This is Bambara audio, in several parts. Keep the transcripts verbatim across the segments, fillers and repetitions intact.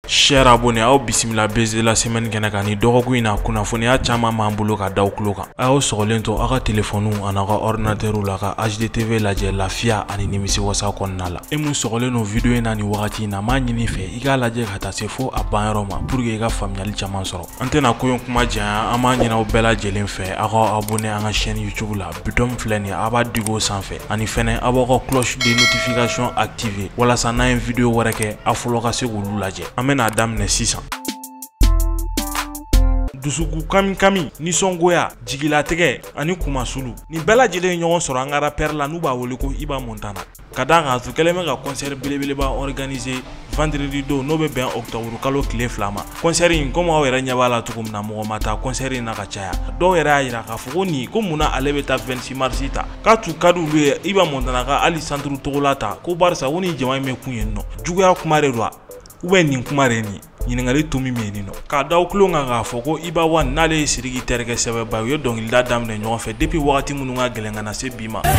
Chers abonnés, aw bisimila baiser la semaine kɛnɛ kan ni dɔgɔkun in na kunnafoniya caman m'an bolo ka da aw tulo kan. Aw sɔgɔlen to aw ka téléphone ani aw ka ordinateur la ka H D T V lajɛ lafiya ani nimisi wasa kɔnɔna la. E mun sɔgɔlen no vidéo in na ni wagati in na m'a ɲini fɛ i k'a lajɛ ka taa se fo a banyɔrɔ ma pour que i ka faamuyali caman sɔrɔ. An tɛna ko in kuma janya, an b'a ɲini aw bɛɛ lajɛlen fɛ aw ka abonné an ka chaîne YouTube la. Bidon filɛ nin ye a b'a digi o sanfɛ ani fɛnɛ aw b'aw ka cloche de notification activer walasa n'an ye vidéo wɛrɛ kɛ aw fɔlɔ ka se k'olu lajɛ. An bɛna daminɛ sisan. Dusuku kami kami, nisɔngoya, jigilatigɛ ani kumasulu. Ni bɛɛ lajɛlen ye ɲɔgɔn sɔrɔ an ka rappeur la n'u b'a wele ko Iba Montana. Ka d'a kan a tun kɛlen bɛ ka concert belebeleba organiser vendredi don n'o bɛ bɛn octobre kalo tile fila ma. Concert in comme aw yɛrɛ ɲɛ b'a la cogo min na mɔgɔ ma taa concert in na ka caya. Dɔw yɛrɛ y'a yira k'a fɔ ko nin ko munna ale bɛ taa vingt-six mars ta. K'a tun ka di olu ye Iba Montana ka hali centre Togola ta ko barisa ko ni jama in bɛ kun yen nɔ. Juguya kuma de don wa? Ou bien nin kuma de nin? Ɲininkali to min bɛ yen nɔ. K'a da aw tulo kan k'a fɔ ko Iba One n'ale ye Sidiki terikɛ sɛbɛba u ye dɔnkilida daminɛ ɲɔgɔn fɛ depuis wagati minnu ka gɛlɛn ka na se bi ma.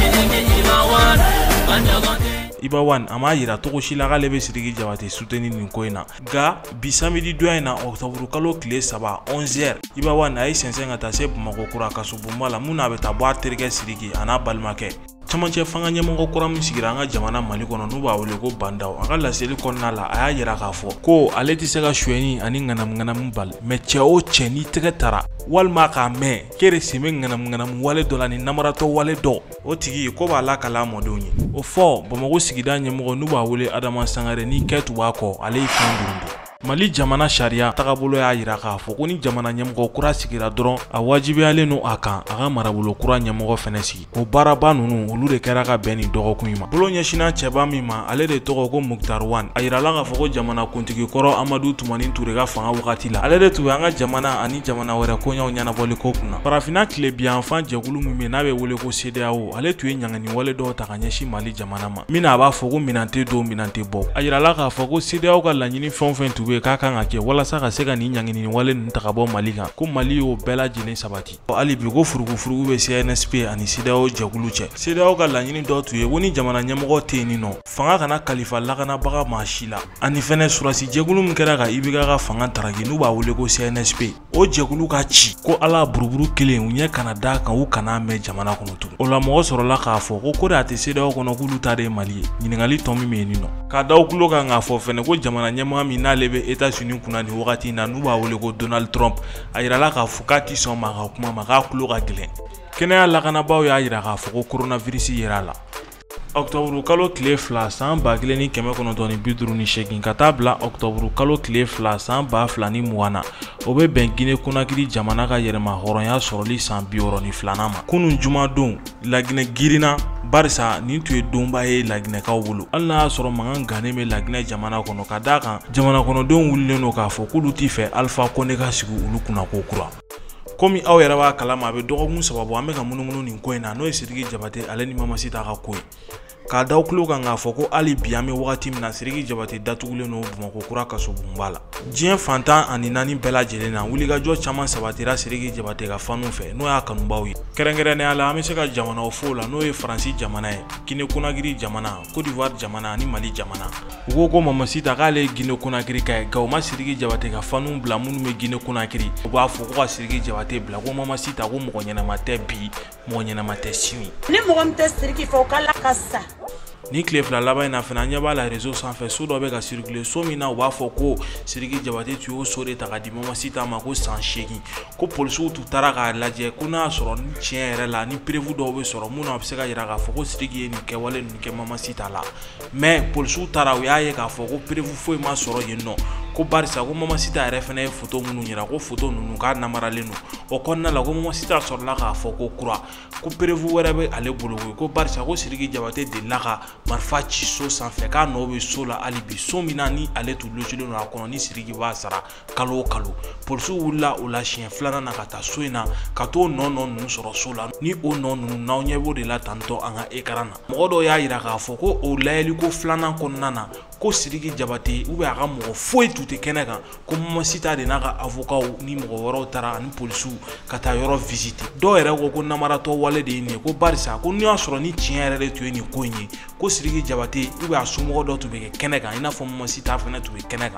Iba One a m'a yira togo si la k'ale bɛ Sidiki Jabate soutenir nin ko in na. Nka bi samedi donya in na octobre kalo tile saba onze heures Iba One a ye sɛnsɛn ka taa se Bamakɔ kura Kasobonba la mun n'a bɛ taa bɔ a terikɛ Sidiki a n'a balimakɛ. Camancɛ fanga ɲɛmɔgɔ kura min sigira an ka jamana Mali kɔnɔ n'u b'a wele ko Bandaw a ka laseli kɔnɔna la a y'a yira k'a fɔ ko ale tɛ se ka suɲɛni ani ŋanamu ŋanamu bali mais cɛ o cɛ ni tɛgɛ tara walima k'a mɛn k'e sen bɛ ŋanamu ŋanamu wale dɔ la ni namaratɔ wale dɔ o tigi ko b'a lakale a mɔdenw ye. O fɔ Bamakɔ sigida ɲɛmɔgɔ n'u b'a wele Adama Sangare ni kɛtu b'a kɔ ale ye fɛn duruntu. Mali jamana sariya tagabolo y'a yira k'a fɔ ko ni jamana ɲɛmɔgɔ kura sigira dɔrɔn a wajibiyalen no a kan a ka marabolo kura ɲɛmɔgɔ fɛnɛ sigi. O baaraba ninnu olu de kɛra ka bɛn ni dɔgɔkun in ma. Bolo ɲɛsinna cɛba min ma ale de tɔgɔ ko Muktar One a yirala k'a fɔ ko jamana kuntigi kɔrɔ Amadu Tumani Ture ka fanga wagati la ale de tun bɛ an ka jamana ani jamana wɛrɛ koɲɛw ɲɛnabɔli ko kunna. Farafinna tile biyanfan jɛkulu min bɛ n'a bɛ wele ko C D A O ale tun ye ɲangani wale dɔw ta ka ɲɛsin Mali jamana ma min a b'a fɔ ko minan tɛ don minan tɛ bɔ. A yirala k'a fɔ ko C D A O ka laɲini fɛn o fɛn tun bɛ k'a kan ka kɛ walasa ka se ka nin ɲangini wale ninnu ta ka bɔ Mali kan ko Mali y'o bɛɛ lajɛlen sabati. Hali bi ko furugufurugu bɛ C N S P ani C D A O jɛkulu cɛ. C D A O ka laɲini dɔw tun ye ko ni jamana ɲɛmɔgɔ tɛ yen nɔ fanga kana kalifa lakanabaga maa si la ani fɛnɛ surasi jɛkulu min kɛra ka I B K ka fanga daraki n'u b'a wele ko C N S P o jɛkulu ka ci ko ala buruburu kelen u ɲɛ kana d'a kan u kana mɛn jamana kɔnɔ tugun. O la mɔgɔ sɔrɔla k'a fɔ ko ko de a tɛ C D A O kɔnɔ k'olu ta de ye Mali ye. Ɲininkali tɔ min bɛ yen nɔ. K'a da aw tulo kan k'a fɔ fɛnɛ ko jamana ɲɛmɔgɔ min n'ale bɛ États-Unis kunna ni wagati in na n'u b'a wele ko Donald Trump a yirala k'a fɔ k'a tɛ sɔn ma ka kuma ma k'a tulo ka gɛlɛn. Kɛnɛya lakanabaaw y'a yira k'a fɔ ko coronavirus yera la. Octobre kalo tile fila san ba kelen ni kɛmɛ kɔnɔntɔn ni bi duuru ni seegin ka taa bila octobre kalo tile fila san ba fila ni mugan na o bɛ bɛn Guinée Conakry jamana ka yɛrɛma hɔrɔnya sɔrɔli san bi wɔɔrɔ ni filanan ma. Kunun jumadon Laginɛ girinna barisa nin tun ye donba ye Laginɛkaw bolo hali n'a y'a sɔrɔ mankan gannen bɛ Laginɛ jamana kɔnɔ ka d'a kan jamana kɔnɔdenw wulilen don k'a fɔ k'olu t'i fɛ Alpha Condé ka sigi olu kunna ko kura. Komi aw yɛrɛ b'a kalama a bɛ dɔgɔkun saba bɔ an bɛ ka munumunu nin ko in na n'o ye Sidiki Jabate ale ni Mamasita ka ko ye. K'a da aw tulo kan k'a fɔ ko hali bi an bɛ wagati min na Sidiki Jabate datugulen don Bamakɔ kura Kasobonba la. Diɲɛ fantan ani naani bɛɛ lajɛlen na wulikajɔ caman sabatira Sidiki Jabate ka fanu fɛ n'o y'a kanubaw ye. Kɛrɛnkɛrɛnnenya la an bɛ se ka jamanaw fo la n'o ye Faransi jamana ye, Guinée Conakry jamana, Côte d'Ivoire jamana ani Mali jamana. U ko ko Mamasita k'ale ye Guinée Conakry ka ye nka u ma Sidiki Jabate ka fanu bila minnu bɛ Guinée Conakry. U b'a fɔ ko ka Sidiki Jabate bila ko Mamasita ko mɔgɔ ɲɛnama tɛ bi mɔgɔ ɲɛnama tɛ sini. Ni mɔgɔ min tɛ Sidiki fɛ o ka lakasa. Ni tile fila laban in na fana an ɲɛ b'a la réseau sanfɛ so dɔ bɛ ka circuler so min na u b'a fɔ ko Sidiki Jabate tun y'o so de ta ka di Mamasita ma ko san seegin ko polisiw tun taara k'a lajɛ ko n'a y'a sɔrɔ ni tiɲɛ yɛrɛ la ni preuve dɔw bɛ sɔrɔ mun na a bɛ se ka yira k'a fɔ ko Sidiki ye nin kɛwale ninnu kɛ Mamasita la mais polisiw taara u y'a ye k'a fɔ ko preuve foyi ma sɔrɔ yen nɔ ko barisa ko Mamasita yɛrɛ fana ye photo minnu yira ko photo ninnu k'a namaralen don o kɔnɔna la ko Mamasita sɔrɔla k'a fɔ ko kura ko preuve wɛrɛ bɛ ale bolo ko barisa ko Sidiki Jabate delila ka marifa ci so sanfɛ k'a nɔ bɛ so la hali bi so min na ni ale tun losilen don a kɔnɔ ni Sidiki b'a sara kalo o kalo polisiw wulila o la siɲɛ filanan na ka taa so in na ka t'o nɔ nɔ ninnu sɔrɔ so la ni o nɔ ninnu n'aw ɲɛ b'o de la tantɔ an ka écran na mɔgɔ dɔw y'a yira k'a fɔ ko o layɛliko filanan kɔnɔna na ko Sidiki Jabate ou bien a ka mɔgɔ foyi tun tɛ kɛnɛ kan ko Mamasita de n'a ka avocat ni mɔgɔ wɛrɛw taara ani polisiw ka taa yɔrɔ visiter dɔw yɛrɛ ko ko namaratɔ wale de ye nin ye ko barisa ko n'i y'a sɔrɔ ni tiɲɛ yɛrɛ de tun ye nin ko in ye ko Sidiki Jabate ou bien a somɔgɔ dɔ tun bɛ kɛ kɛnɛ kan i n'a fɔ Mamasita fana tun bɛ kɛnɛ kan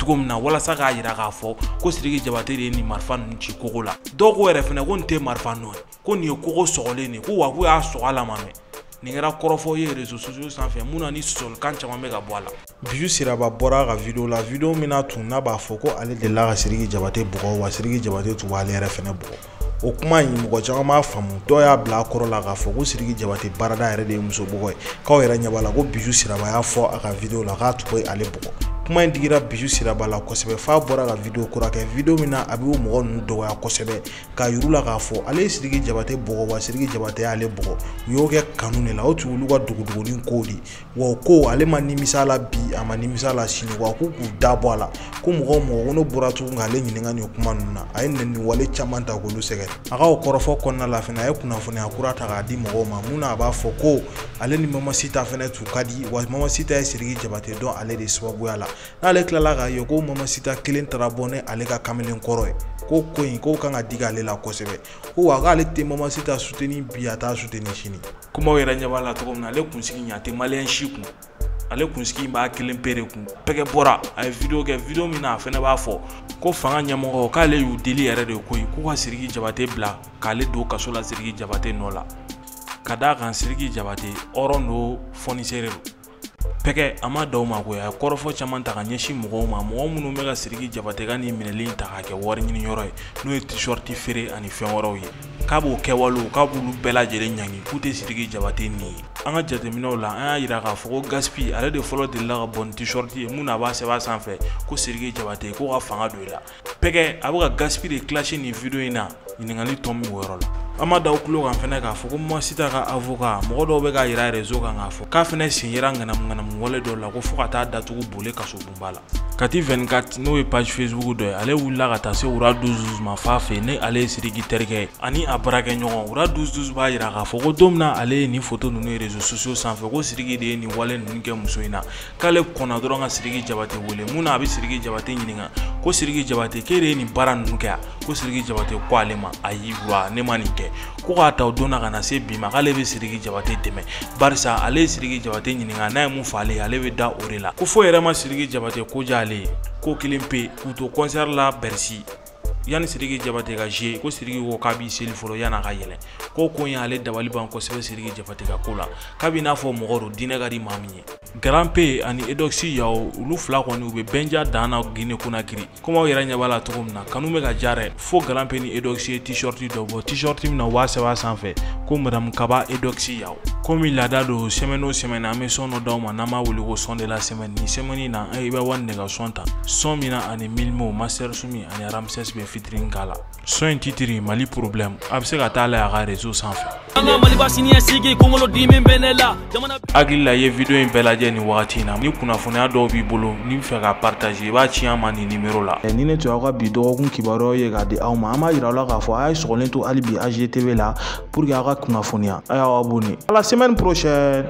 cogo min na walasa k'a yira k'a fɔ ko Sidiki Jabate de ye nin marifa ninnu ci kogo la. Dɔw ko yɛrɛ fɛnɛ ko nin tɛ marifa nɔ ye ko nin ye kogo sɔgɔlen de ko wa k'u y'a sɔgɔ a la ma mɛn. Nin kɛra kɔrɔfɔ ye réseaux sociaux sanfɛ mun na ni sɔsɔlikan caman bɛ ka bɔ a la. Bijou Siraba bɔra a ka vidéo la vidéo min na tun n'a b'a fɔ ko ale delila ka Sidiki Jabate bugɔ wa Sidiki Jabate tun b'ale yɛrɛ fɛnɛ bugɔ. O kuma in mɔgɔ caman b'a faamu dɔw y'a bila a kɔrɔ la k'a fɔ ko Sidiki Jabate baarada yɛrɛ de ye muso bugɔ ye k'aw yɛrɛ ɲɛ b'a la ko Bijou Siraba y'a fɔ a ka vidéo la k'a tun bɛ ale bugɔ. Kuma in digira Bijou Siraba la kosɛbɛ f'a bɔra ka vidéo kura kɛ vidéo min na a bɛ o mɔgɔ ninnu dɔgɔya kosɛbɛ k'a yir'u la k'a fɔ ale ye Sidiki Jabate bugɔ wa Sidiki Jabate y'ale bugɔ u y'o kɛ kanu de la o tun y'olu ka duguduguni kow de wa o ko ale ma nimisa la bi a ma nimisa la sini wa k'u k'u da bɔ a la ko mɔgɔ mɔgɔ ko n'o bɔra tugun k'ale ɲininka nin kuma ninnu na a ye nɛni wale caman ta k'olu sɛgɛrɛ a ka o kɔrɔfɔ kɔnɔna la fɛnɛ a ye kunnafoniya kura ta k'a di mɔgɔw ma mun na a b'a fɔ ko ale ni Mama Sita fɛnɛ tun ka di wa Mama Sita ye Sidiki Jabate dɔn ale de sababuya la n'ale tilala k'a ye ko Mama Sita kelen taara bɔ ne ale ka kamalen kɔrɔ ye ko ko in ko kan ka digi ale la kosɛbɛ ko wa k'ale tɛ Mama Sita soutenir bi a t'a soutenir sini. Kumaw yɛrɛ ɲɛ b'a la cogo min na ale kunsigi ɲa tɛ maliyɛn si kun ale kunsigi b'a kelen pe de kun pɛgɛ bɔra a ye vidéo kɛ vidéo min na a fɛnɛ b'a fɔ ko fanga ɲɛmɔgɔ k'ale y'u deli yɛrɛ de koyi k'u ka Sidiki Jabate bila k'ale don kaso la Sidiki Jabate nɔ la ka d'a kan Sidiki Jabate hɔrɔn do fonisere do. Pɛkɛ a ma d'aw ma koyi a ye kɔrɔfɔ caman ta ka ɲɛsin mɔgɔw ma mɔgɔ minnu bɛ ka Sidiki Jabate ka nin minɛli ta k'a kɛ wari ɲini yɔrɔ ye n'o ye t-shirt feere ani fɛn wɛrɛw ye k'a b'o kɛwalew k'a b'olu bɛɛ lajɛlen ɲangi k'u tɛ Sidiki Jabate nin ye. An ka jateminɛw la an y'a yira k'a fɔ ko Gaspi ale de fɔlɔ delila ka bɔ ni t-shirt ye mun na a b'a sɛbɛn a sanfɛ ko Sidiki Jabate ko ka fanga don i la. Pɛkɛ a bɛ ka Gaspi de clasher nin vidéo in na ɲininkali tɔ min o yɔrɔ la. An ma da o kulo kan fɛnɛ k'a fɔ ko Mama Sita ka avocat mɔgɔ dɔw bɛ k'a yira réseau kan k'a fɔ k'a fɛnɛ sen yera ŋanamu ŋanamu wale dɔw la ko fo ka taa datugu bole kaso bunba la. Kati vingt-quatre n'o ye page Facebook dɔ ye ale wulila ka taa se Wura douze douze ma f'a fɛ ne ale ye Sidiki terikɛ ye ani a baarakɛ ɲɔgɔn Wura douze douze b'a yira k'a fɔ ko don min na ale ye nin photo ninnu ye réseaux sociaux sanfɛ ko Sidiki de ye nin wale ninnu kɛ muso in na k'ale kɔnna dɔrɔn ka Sidiki Jabate wele mun na a bɛ Sidiki Jabate ɲininka ko Sidiki Jabate k'e de ye nin baara ninnu kɛ ko Sidiki Jabate ko ale ma ayi wa ne ma nin kɛ ko k'a ta o donna ka na se bi ma k'ale bɛ Sidiki Jabate dɛmɛ barisa ale ye Sidiki Jabate ɲininka n'a ye mun fɔ ale ye ale bɛ da o de la ko fo yɛrɛ ma Sidiki Jabate ko diya ale ye ko kelen pe k'u to concert la Bercy yani Sidiki Jabate ka jouer ko Sidiki ko k'a b'i seli fɔlɔ yan'a ka yɛlɛ ko ko in ale dabali ban kosɛbɛ Sidiki Jabate ka ko la k'a b'i n'a fɔ mɔgɔ do diinɛ ka di maa min ye. Grand P ani Edoxy Yao olu fila kɔni u bɛ bɛnja dan na Guinée Conakry komi aw yɛrɛ ɲɛ b'a la cogo min na kanu bɛ ka ja dɛ fo Grand P ni Edoxy ye t-shirt dɔ bɔ t-shirt min na u b'a sɛbɛn a sanfɛ ko Madame Kaba Edoxy Yao komi laada do semaine o semaine an bɛ son dɔ d'aw ma n'an b'a wele ko son de la semaine ni semaine na i bɛ wari de ka son ta son min na ani Milmo Master Sumi ani Ramses bɛ featuring k'a la son in titiri Mali problème a bɛ se ka taa lajɛ a ka réseau sanfɛ. Hakili la ye vidéo in bɛɛ lajɛ nin wagati in na ni kunnafoniya dɔw b'i bolo n'i bɛ fɛ ka partager i b'a ci an ma nin numéro la. Ni ne tun y'aw ka bi dɔgɔkun kibaruyaw ye k'a di aw ma an b'a yira aw la k'a fɔ a ye sɔgɔlen to hali bi A G T V la pour que aw ka kunnafoniya a y'aw abonné. À la semaine prochaine.